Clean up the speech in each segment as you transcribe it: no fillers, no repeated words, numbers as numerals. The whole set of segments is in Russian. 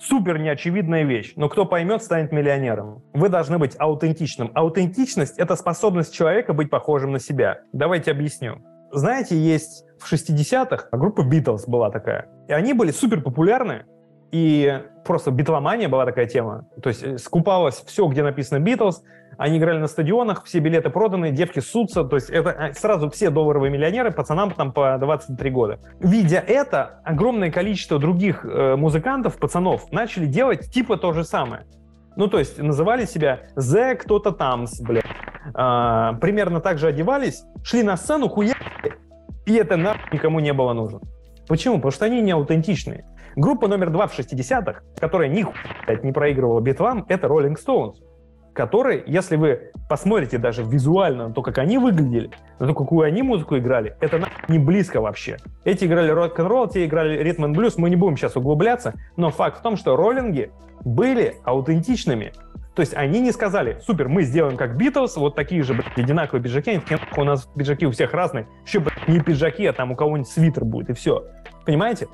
Супер неочевидная вещь, но кто поймет, станет миллионером. Вы должны быть аутентичным. Аутентичность – это способность человека быть похожим на себя. Давайте объясню. Знаете, есть в 60-х группа Beatles была такая. И они были супер популярны. И просто битломания была такая тема. То есть скупалось все, где написано Beatles. Они играли на стадионах, все билеты проданы, девки ссутся. То есть это сразу все долларовые миллионеры, пацанам там по 23 года. Видя это, огромное количество других музыкантов, пацанов, начали делать типа то же самое. Ну, то есть называли себя «The кто-то тамс», блядь. Примерно так же одевались, шли на сцену, хуя, и это никому не было нужно. Почему? Потому что они не аутентичные. Группа номер 2 в 60-х, которая нихуя не проигрывала битлам, это Rolling Stones, которые, если вы посмотрите даже визуально на то, как они выглядели, на то, какую они музыку играли, это не близко вообще. Эти играли рок-н-ролл, те играли ритм-н-блюз, мы не будем сейчас углубляться, но факт в том, что роллинги были аутентичными. То есть они не сказали: супер, мы сделаем как Битлз, вот такие же, блядь, одинаковые пиджаки. Они такие: у нас пиджаки у всех разные. Еще, блядь, не пиджаки, а там у кого-нибудь свитер будет, и все. Понимаете?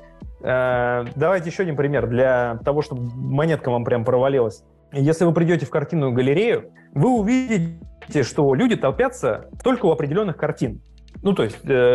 Давайте еще один пример для того, чтобы монетка вам прям провалилась. Если вы придете в картинную галерею, вы увидите, что люди толпятся только у определенных картин. Ну, то есть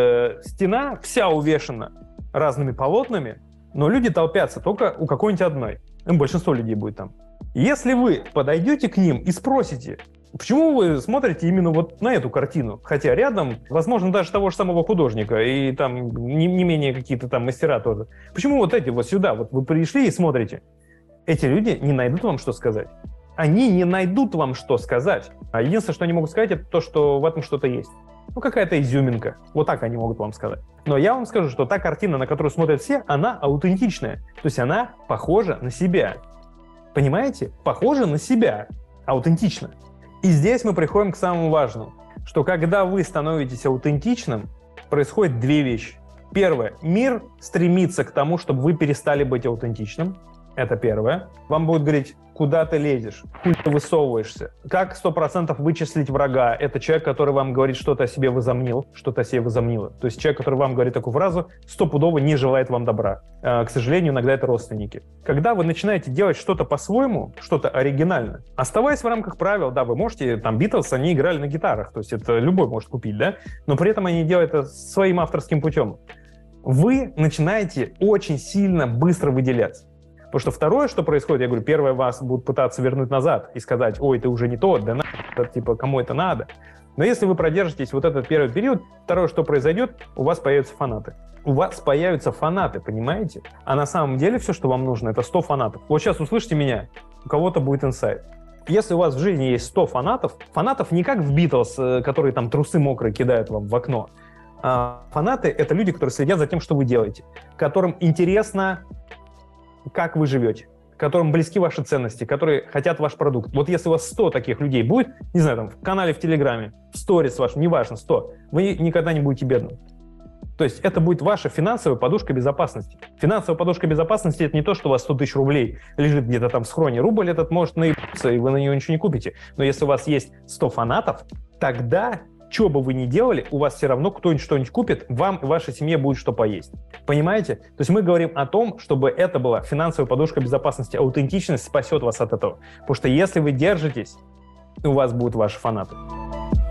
стена вся увешана разными полотнами, но люди толпятся только у какой-нибудь одной. Большинство людей будет там. Если вы подойдете к ним и спросите, почему вы смотрите именно вот на эту картину, хотя рядом, возможно, даже того же самого художника и там не менее какие-то там мастера тоже, почему вот эти вот сюда, вот вы пришли и смотрите, эти люди не найдут вам что сказать. Они не найдут вам что сказать. А единственное, что они могут сказать, это то, что в этом что-то есть. Ну, какая-то изюминка. Вот так они могут вам сказать. Но я вам скажу, что та картина, на которую смотрят все, она аутентичная. То есть она похожа на себя. Понимаете? Похожа на себя. Аутентично. И здесь мы приходим к самому важному. Что когда вы становитесь аутентичным, происходит две вещи. Первое. Мир стремится к тому, чтобы вы перестали быть аутентичным. Это первое. Вам будут говорить: куда ты лезешь, хуй ты высовываешься. Как 100% вычислить врага? Это человек, который вам говорит, что-то о себе возомнил, что-то о себе возомнило. То есть человек, который вам говорит такую фразу, стопудово не желает вам добра. К сожалению, иногда это родственники. Когда вы начинаете делать что-то по-своему, что-то оригинальное, оставаясь в рамках правил, да, вы можете, там, Битлз, они играли на гитарах, то есть это любой может купить, да, но при этом они делают это своим авторским путем. Вы начинаете очень сильно быстро выделяться. Потому что второе, что происходит, я говорю, первое, вас будут пытаться вернуть назад и сказать: ой, ты уже не тот, да нахуй, типа, кому это надо. Но если вы продержитесь вот этот первый период, второе, что произойдет, у вас появятся фанаты. У вас появятся фанаты, понимаете? А на самом деле все, что вам нужно, это 100 фанатов. Вот сейчас услышите меня, у кого-то будет инсайт. Если у вас в жизни есть 100 фанатов не как в Битлз, которые там трусы мокрые кидают вам в окно, а фанаты — это люди, которые следят за тем, что вы делаете, которым интересно, как вы живете, которым близки ваши ценности, которые хотят ваш продукт. Вот если у вас 100 таких людей будет, не знаю, там, в канале в Телеграме, в сторис вашем, неважно, 100, вы никогда не будете бедным. То есть это будет ваша финансовая подушка безопасности. Финансовая подушка безопасности — это не то, что у вас 100 тысяч рублей лежит где-то там в схроне. Рубль этот может наебаться, и вы на него ничего не купите. Но если у вас есть 100 фанатов, тогда, что бы вы ни делали, у вас все равно кто-нибудь что-нибудь купит, вам и вашей семье будет что поесть. Понимаете? То есть мы говорим о том, чтобы это была финансовая подушка безопасности, аутентичность спасет вас от этого. Потому что если вы держитесь, у вас будут ваши фанаты.